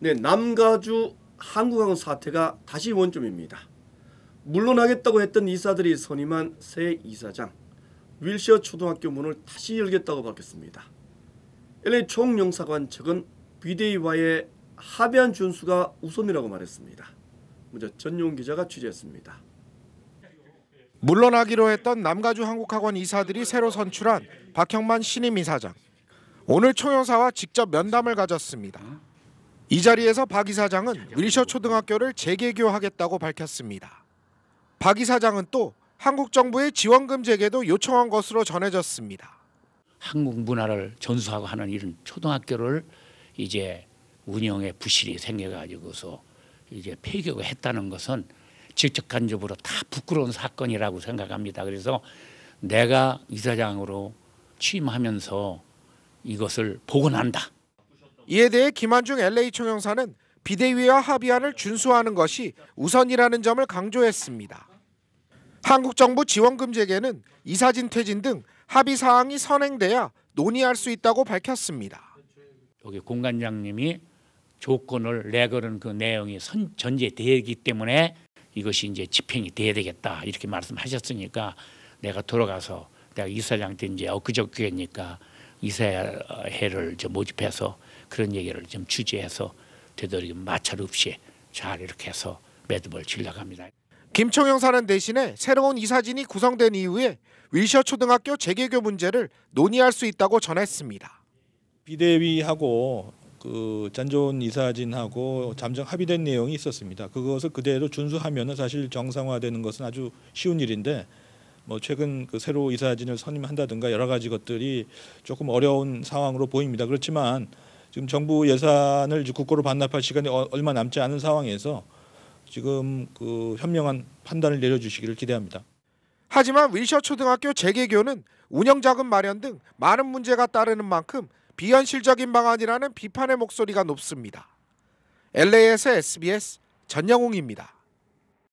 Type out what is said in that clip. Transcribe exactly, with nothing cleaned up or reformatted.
네, 남가주 한국학원 사태가 다시 원점입니다. 물러나겠다고 했던 이사들이 선임한 새 이사장, 윌셔 초등학교 문을 다시 열겠다고 밝혔습니다. 엘에이 총영사관 측은 비대위와의 합의안 준수가 우선이라고 말했습니다. 먼저 전용 기자가 취재했습니다. 물러나기로 했던 남가주 한국학원 이사들이 새로 선출한 박형만 신임 이사장. 오늘 총영사와 직접 면담을 가졌습니다. 이 자리에서 박 이사장은 윌셔 초등학교를 재개교하겠다고 밝혔습니다. 박 이사장은 또 한국 정부의 지원금 재개도 요청한 것으로 전해졌습니다. 한국 문화를 전수하고 하는 이런 초등학교를 이제 운영에 부실이 생겨가지고서 이제 폐교가 했다는 것은 직접간접으로 다 부끄러운 사건이라고 생각합니다. 그래서 내가 이사장으로 취임하면서 이것을 복원한다. 이에 대해 김한중 엘에이 총영사는 비대위와 합의안을 준수하는 것이 우선이라는 점을 강조했습니다. 한국 정부 지원금 재개는 이사진 퇴진 등 합의 사항이 선행돼야 논의할 수 있다고 밝혔습니다. 여기 공관장님이 조건을 내걸은 그 내용이 선, 전제되기 때문에 이것이 이제 집행이 돼야 되겠다 이렇게 말씀하셨으니까 내가 돌아가서 내가 이사장한테 이제 엊그저께니까 이사회를 이제 모집해서 그런 얘기를 좀 취재해서 되도록 마찰 없이 잘 이렇게 해서 매듭을 지려고 합니다. 김 총영사는 대신에 새로운 이사진이 구성된 이후에 윌셔 초등학교 재개교 문제를 논의할 수 있다고 전했습니다. 비대위하고 그 잔존 이사진하고 잠정 합의된 내용이 있었습니다. 그것을 그대로 준수하면은 사실 정상화되는 것은 아주 쉬운 일인데 뭐 최근 그 새로 이사진을 선임한다든가 여러 가지 것들이 조금 어려운 상황으로 보입니다. 그렇지만 지금 정부 예산을 국고로 반납할 시간이 얼마 남지 않은 상황에서 지금 그 현명한 판단을 내려주시기를 기대합니다. 하지만 윌셔 초등학교 재개교는 운영자금 마련 등 많은 문제가 따르는 만큼 비현실적인 방안이라는 비판의 목소리가 높습니다. 엘에이에서 에스비에스 전영웅입니다.